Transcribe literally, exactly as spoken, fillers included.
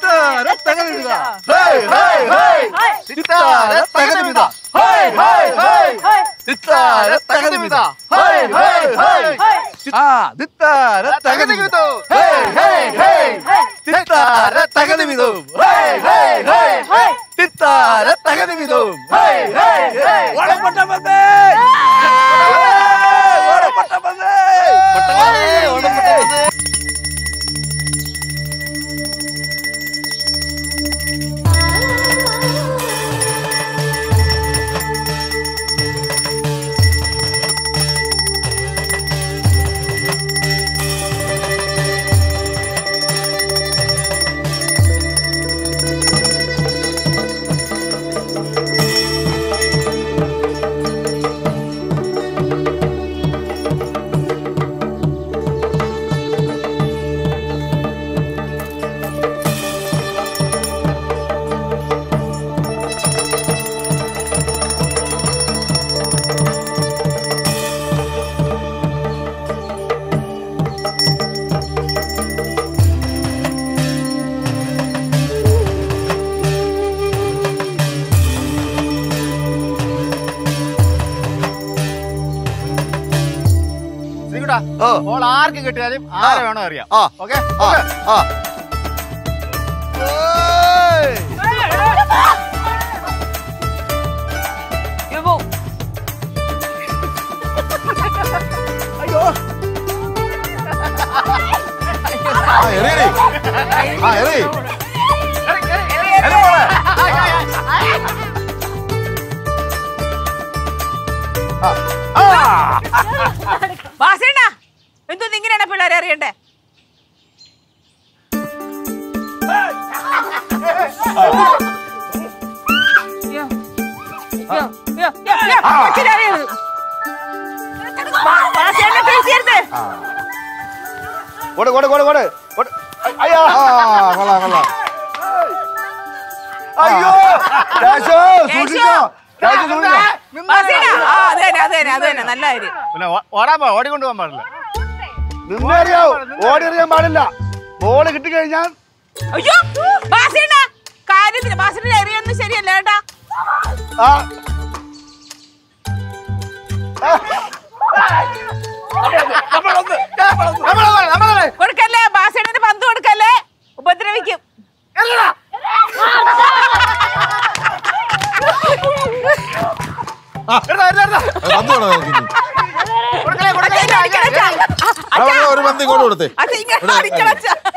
Titara tagadimida. Hey hey hey. Titara tagadimida. Hey hey hey. Titara tagadimida. Hey hey hey. Ah, titara tagadimida. Hey hey hey. Titara tagadimida. Hey hey hey. Titara tagadimida. Hey hey hey. What a patamade. What a patamade. Patamade. What a patamade. All are going to tell him, I don't know area. Okay? Okay. You go. Hi, Harry. Hi, Harry. Ah! Basina! Entu ingane pillare ariyande. Yo. Yo, yo, yo, yo. Pachira ariyu. Basina pesirde. Odu, odu, odu, odu. Odu. Ayya. Ah, kala, kala. Ayyo! Dasho, Sudhika. Dasho, Sudhika. Basina. Ah, adena, adena, adena. Nalla iri. Pinna odaappa odi kondu povan paadilla. നിന്നറിയോ ഓടിറിയാൻ പാടില്ല ball കിട്ടിക്കഴിഞ്ഞാൽ അയ്യോ ബാസിന കാര്യത്തിന് ബാസിന്റെ എറിയൊന്നും ശരിയല്ല കേട്ടാ കൊടുക്കല്ലേ ബാസിന് പന്ത് കൊടുക്കല്ലേ ഉപദ്രവിക്കും ഒരു പന്തി കൊണ്ട് കൊടുത്തേ